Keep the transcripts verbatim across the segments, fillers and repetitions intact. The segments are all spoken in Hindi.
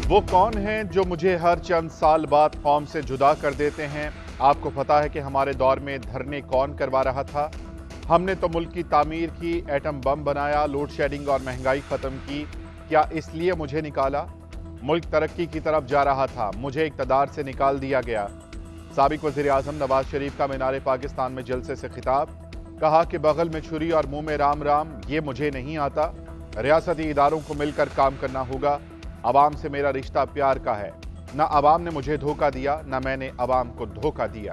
वो कौन हैं जो मुझे हर चंद साल बाद कौम से जुदा कर देते हैं? आपको पता है कि हमारे दौर में धरने कौन करवा रहा था? हमने तो मुल्क की तामीर की, एटम बम बनाया, लोड शेडिंग और महंगाई ख़त्म की। क्या इसलिए मुझे निकाला? मुल्क तरक्की की तरफ जा रहा था, मुझे इक़्तिदार से निकाल दिया गया। साबिक़ वज़ीर-ए-आज़म नवाज शरीफ का मीनार पाकिस्तान में जलसे से खिताब, कहा कि बगल में छुरी और मुंह में राम राम ये मुझे नहीं आता। रियासती इदारों को मिलकर काम करना होगा। अवाम से मेरा रिश्ता प्यार का है। न अवाम ने मुझे धोखा दिया, न मैंने अवाम को धोखा दिया।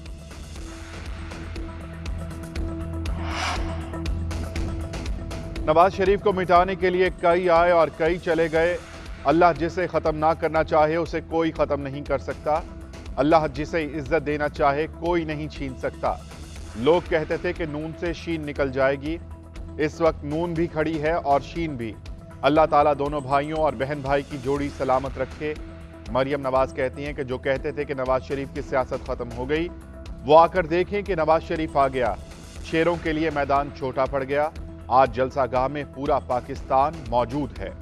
नवाज शरीफ को मिटाने के लिए कई आए और कई चले गए। अल्लाह जिसे ख़त्म ना करना चाहे उसे कोई ख़त्म नहीं कर सकता। अल्लाह जिसे इज्जत देना चाहे कोई नहीं छीन सकता। लोग कहते थे कि नून से शीन निकल जाएगी। इस वक्त नून भी खड़ी है और शीन भी। अल्लाह ताला दोनों भाइयों और बहन भाई की जोड़ी सलामत रखे। मरियम नवाज कहती हैं कि जो कहते थे कि नवाज शरीफ की सियासत खत्म हो गई, वो आकर देखें कि नवाज शरीफ आ गया। शेरों के लिए मैदान छोटा पड़ गया। आज जलसा गाह में पूरा पाकिस्तान मौजूद है।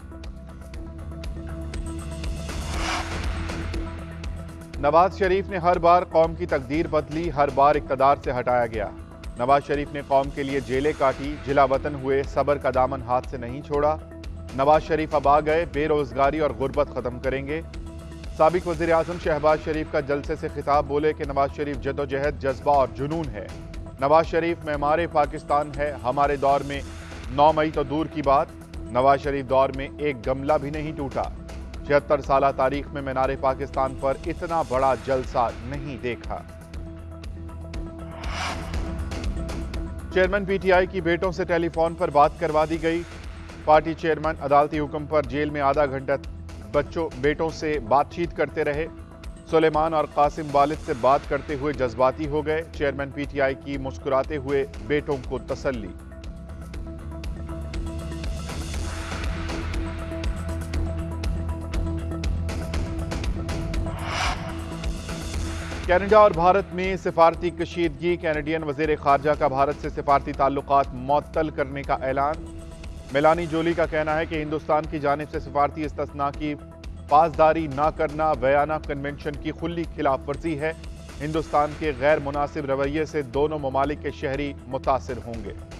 नवाज शरीफ ने हर बार कौम की तकदीर बदली, हर बार इक़्तिदार से हटाया गया। नवाज शरीफ ने कौम के लिए जेलें काटी, जिला वतन हुए, सबर का दामन हाथ से नहीं छोड़ा। नवाज शरीफ अब आ गए, बेरोजगारी और गुर्बत खत्म करेंगे। साबिक़ वज़ीर आज़म शहबाज शरीफ का जलसे से खिताब, बोले कि नवाज शरीफ जद्दोजहद, जज्बा और जुनून है। नवाज शरीफ मेमारे पाकिस्तान है। हमारे दौर में नौ मई तो दूर की बात, नवाज शरीफ दौर में एक गमला भी नहीं टूटा। छिहत्तर साल तारीख में मीनार पाकिस्तान पर इतना बड़ा जलसा नहीं देखा। चेयरमैन पीटीआई की बेटों से टेलीफोन पर बात करवा दी गई। पार्टी चेयरमैन अदालती हुक्म पर जेल में आधा घंटा बच्चों बेटों से बातचीत करते रहे। सुलेमान और कासिम वालिद से बात करते हुए जज्बाती हो गए। चेयरमैन पीटीआई की मुस्कुराते हुए बेटों को तसल्ली। कनाडा और भारत में सिफारती कशीदगी, कैनेडियन वज़ीर ख़ारजा का भारत से सिफारती ताल्लुकात मुअत्तल करने का ऐलान। मेलानी जोली का कहना है कि हिंदुस्तान की जानिब से सिफारती इस्तिस्ना की पासदारी न करना वियना कन्वेंशन की खुली खिलाफ वर्जी है। हिंदुस्तान के गैर मुनासिब रवैये से दोनों ममालिक के शहरी मुतासिर होंगे।